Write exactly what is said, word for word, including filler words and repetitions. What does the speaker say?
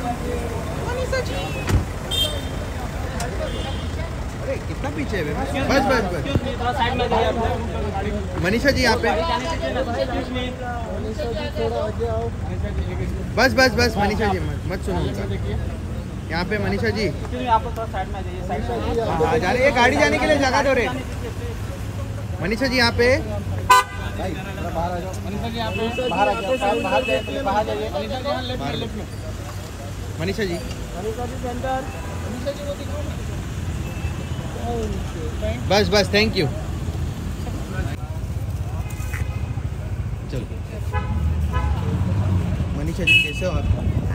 मनीषा जी, अरे कितना पीछे है? बस बस बस मनीषा जी यहाँ पे, बस बस बस मनीषा जी मत मत सुनो उनका। यहाँ पे मनीषा जी, हाँ जाने, ये गाड़ी जाने के लिए जगह दो रे। मनीषा जी यहाँ पे, मनीषा जी यहाँ पे बाहर आ जाओ, बाहर जाइए, बाहर जाइए। मनीषा जी, मनीषा जी सेंटर, मनीषा जी वो दिखाओ। बस बस थैंक यू। चलो मनीषा जी कैसे हो आप?